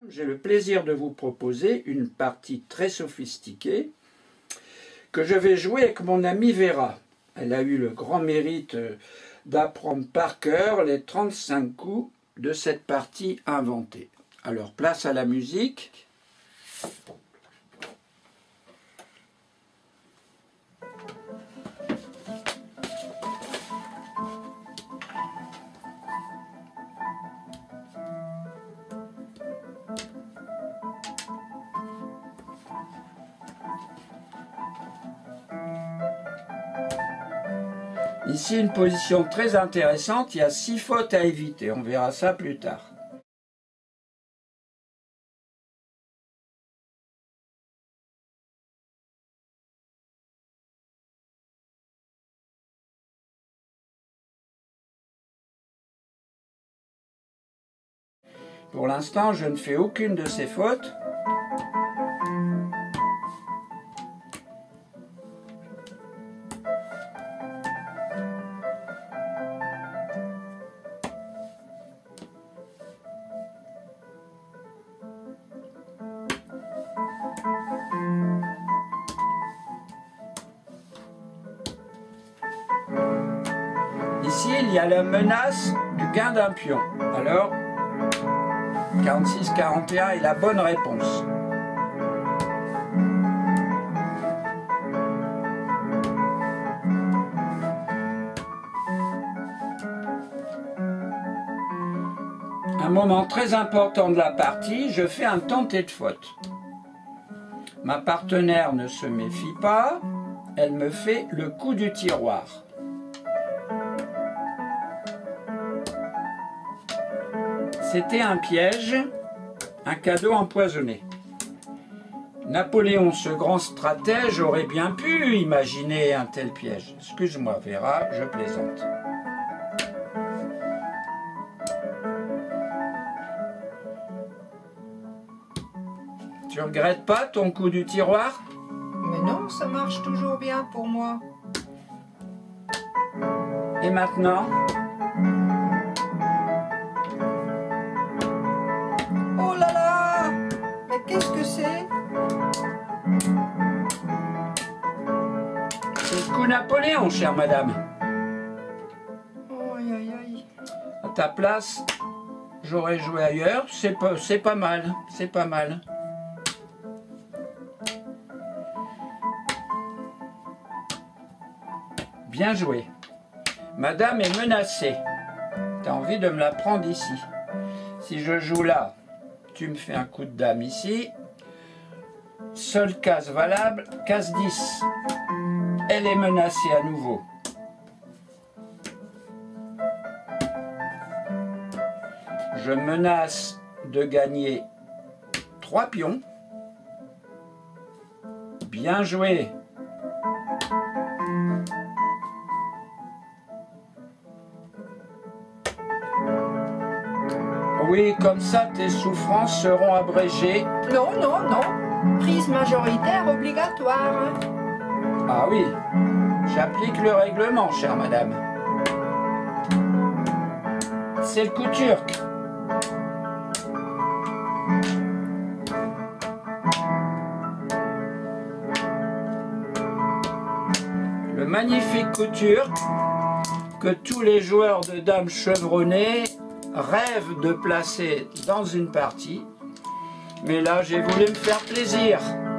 J'ai le plaisir de vous proposer une partie très sophistiquée que je vais jouer avec mon amie Vera. Elle a eu le grand mérite d'apprendre par cœur les 35 coups de cette partie inventée. Alors place à la musique. Ici, une position très intéressante, il y a 6 fautes à éviter, on verra ça plus tard. Pour l'instant, je ne fais aucune de ces fautes. Ici, il y a la menace du gain d'un pion. Alors, 46-41 est la bonne réponse. Un moment très important de la partie, je fais un tenté de faute. Ma partenaire ne se méfie pas, elle me fait le coup du tiroir. C'était un piège, un cadeau empoisonné. Napoléon, ce grand stratège, aurait bien pu imaginer un tel piège. Excuse-moi, Vera, je plaisante. Tu regrettes pas ton coup du tiroir? Mais non, ça marche toujours bien pour moi. Et maintenant? Oh là là! Mais qu'est-ce que c'est? C'est le coup Napoléon, chère madame. Oh, aïe aïe aïe. À ta place, j'aurais joué ailleurs. C'est pas mal, c'est pas mal. Bien joué. Madame est menacée. T'as envie de me la prendre ici. Si je joue là, tu me fais un coup de dame ici. Seule case valable, case 10. Elle est menacée à nouveau. Je menace de gagner 3 pions. Bien joué. Oui, comme ça, tes souffrances seront abrégées. Non, non, non. Prise majoritaire obligatoire. Ah oui, j'applique le règlement, chère madame. C'est le coup turc. Le magnifique coup turc que tous les joueurs de dames chevronnés rêvent de placer dans une partie. Mais là, j'ai voulu me faire plaisir.